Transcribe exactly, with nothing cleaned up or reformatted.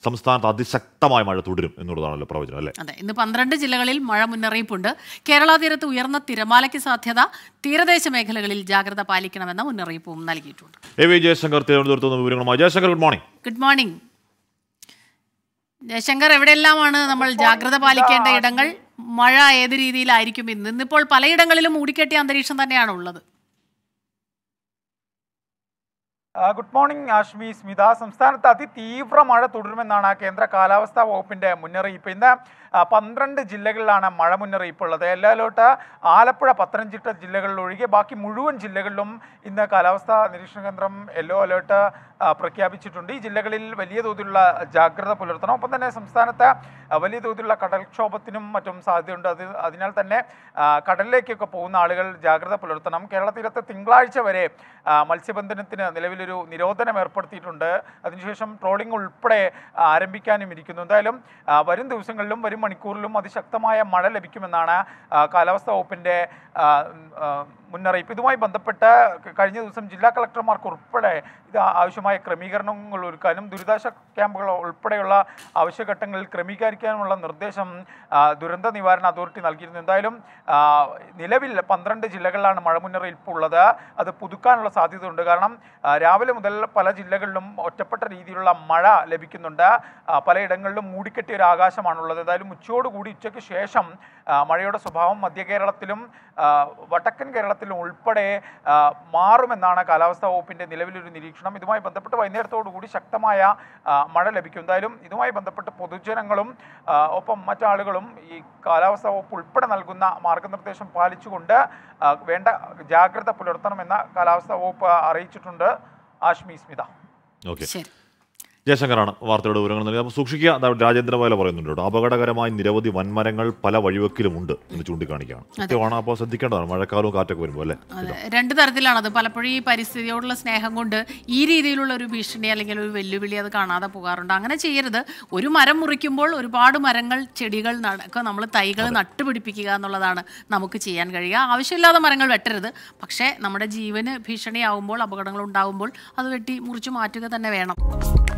സംസ്ഥാനത്ത് അതിശക്തമായ മഴ തുടരും എന്നുള്ളതാണല്ലോ പ്രവചനം അല്ലേ? അതെ, ഇന്ന് പന്ത്രണ്ട് ജില്ലകളിൽ മഴ മുന്നറിയിപ്പുണ്ട്. കേരള തീരത്ത് ഉയർന്ന തിരമാലയ്ക്ക് സാധ്യത, തീരദേശ മേഖലകളിൽ ജാഗ്രത പാലിക്കണമെന്ന മുന്നറിയിപ്പും നൽകിയിട്ടുണ്ട്. എ വി ജയശങ്കർ തിരുവനന്തപുരത്ത് നിന്ന് വിവരങ്ങളുമായി. Jayashankar, good morning. Good morning Jayashankar. എവിടെയെല്ലാമാണ് നമ്മൾ ജാഗ്രത പാലിക്കേണ്ട ഇടങ്ങൾ? മഴ ഏത് രീതിയിലായിരിക്കും ഇന്ന്? ഇന്നിപ്പോൾ പലയിടങ്ങളിലും മൂടിക്കെട്ടിയ അന്തരീക്ഷം തന്നെയാണ് ഉള്ളത്. Good morning Ashmi, Smitha. സംസ്ഥാനത്ത് അതിതീവ്ര മഴ തുടരുമെന്നാണ് കേന്ദ്ര കാലാവസ്ഥാ വകുപ്പിന്റെ മുന്നറിയിപ്പ്. ഇന്ന് പന്ത്രണ്ട് ജില്ലകളിലാണ് മഴ മുന്നറിയിപ്പ് ഉള്ളത്. എല്ലാലോട്ട് ആലപ്പുഴ, പത്തനംതിട്ട ജില്ലകളിൽ ഒഴികെ ബാക്കി മുഴുവൻ ജില്ലകളിലും ഇന്ന് കാലാവസ്ഥാ നിരീക്ഷണ കേന്ദ്രം യെല്ലോ അലേർട്ട് പ്രഖ്യാപിച്ചിട്ടുണ്ട്. ഈ ജില്ലകളിൽ വലിയ തോതിലുള്ള ജാഗ്രത പുലർത്തണം. ഒപ്പം തന്നെ സംസ്ഥാനത്ത് വലിയ തോതിലുള്ള കടൽക്ഷോഭത്തിനും മറ്റും സാധ്യതയുണ്ട്. അത് അതിനാൽ തന്നെ കടലിലേക്കൊക്കെ പോകുന്ന ആളുകൾ ജാഗ്രത പുലർത്തണം. കേരള തീരത്ത് തിങ്കളാഴ്ച വരെ മത്സ്യബന്ധനത്തിന് നിലവിലൊരു നിരോധനം ഏർപ്പെടുത്തിയിട്ടുണ്ട്. അതിനുശേഷം ട്രോളിംഗ് ഉൾപ്പെടെ ആരംഭിക്കാനും ഇരിക്കുന്നു. എന്തായാലും വരും ദിവസങ്ങളിലും വരും മണിക്കൂറിലും അതിശക്തമായ മഴ ലഭിക്കുമെന്നാണ് കാലാവസ്ഥാ വകുപ്പിൻ്റെ മുന്നറിയിപ്പ്. ഇതുമായി ബന്ധപ്പെട്ട് കഴിഞ്ഞ ദിവസം ജില്ലാ കളക്ടർമാർക്ക് ഉൾപ്പെടെ ഇത് ആവശ്യമായ ക്രമീകരണങ്ങൾ ഒരുക്കാനും ദുരിതാശ്വാസ ക്യാമ്പുകൾ ഉൾപ്പെടെയുള്ള ആവശ്യഘട്ടങ്ങളിൽ ക്രമീകരിക്കാനുമുള്ള നിർദ്ദേശം ദുരന്ത നിവാരണ അതോറിറ്റി നൽകിയിരുന്നു. എന്തായാലും നിലവിൽ പന്ത്രണ്ട് ജില്ലകളിലാണ് മഴ മുന്നറിയിപ്പ് ഉള്ളത്. അത് പുതുക്കാനുള്ള സാധ്യതയുണ്ട്. കാരണം രാവിലെ മുതൽ പല ജില്ലകളിലും ഒറ്റപ്പെട്ട രീതിയിലുള്ള മഴ ലഭിക്കുന്നുണ്ട്. പലയിടങ്ങളിലും മൂടിക്കെട്ടിയ ഒരു ആകാശമാണുള്ളത്. എന്തായാലും ഉച്ചയോടുകൂടി ഉച്ചയ്ക്ക് ശേഷം മഴയുടെ സ്വഭാവം മധ്യ കേരളത്തിലും വടക്കൻ കേരളത്തിലും ഉൾപ്പെടെ മാറുമെന്നാണ് കാലാവസ്ഥാ വകുപ്പിൻ്റെ നിലവിലൊരു നിരീക്ഷണം. ഇതുമായി ബന്ധപ്പെട്ട് വൈകുന്നേരത്തോടു കൂടി ശക്തമായ മഴ ലഭിക്കും. എന്തായാലും ഇതുമായി ബന്ധപ്പെട്ട് പൊതുജനങ്ങളും ഒപ്പം മറ്റാളുകളും ഈ കാലാവസ്ഥാ വകുപ്പ് ഉൾപ്പെടെ നൽകുന്ന മാർഗനിർദ്ദേശം പാലിച്ചുകൊണ്ട് വേണ്ട ജാഗ്രത പുലർത്തണമെന്ന് കാലാവസ്ഥാ വകുപ്പ് അറിയിച്ചിട്ടുണ്ട്. ആഷ്മി, സ്മിത. ഓക്കെ, ജയശങ്കറാണ് വാർത്തയുടെ വിവരങ്ങൾ നൽകി. അപ്പോൾ സൂക്ഷിക്കുക. രാജേന്ദ്ര വയല പറയുന്നുണ്ട് കേട്ടോ, അപകടകരമായ നിരവധി വൻമരങ്ങൾ പല വഴിവെക്കിലുമുണ്ട് എന്ന് ചൂണ്ടിക്കാണിക്കുകയാണ്. സത്യമാണ്. അപ്പോൾ ശ്രദ്ധിക്കേണ്ടതാണ് മഴക്കാലവും കാറ്റൊക്കെ വരുമ്പോൾ അല്ലേ? രണ്ട് തരത്തിലാണത്. പലപ്പോഴും ഈ പരിസ്ഥിതിയോടുള്ള സ്നേഹം കൊണ്ട് ഈ രീതിയിലുള്ള ഒരു ഭീഷണി അല്ലെങ്കിൽ ഒരു വെല്ലുവിളി അത് കാണാതെ പോകാറുണ്ട്. അങ്ങനെ ചെയ്യരുത്. ഒരു മരം മുറിക്കുമ്പോൾ ഒരുപാട് മരങ്ങൾ, ചെടികൾ ഒക്കെ നമ്മൾ തൈകൾ നട്ടുപിടിപ്പിക്കുക എന്നുള്ളതാണ് നമുക്ക് ചെയ്യാൻ കഴിയുക. ആവശ്യമില്ലാതെ മരങ്ങൾ വെട്ടരുത്. പക്ഷേ നമ്മുടെ ജീവന് ഭീഷണിയാവുമ്പോൾ, അപകടങ്ങൾ ഉണ്ടാകുമ്പോൾ അത് വെട്ടി മുറിച്ച് മാറ്റുക തന്നെ വേണം.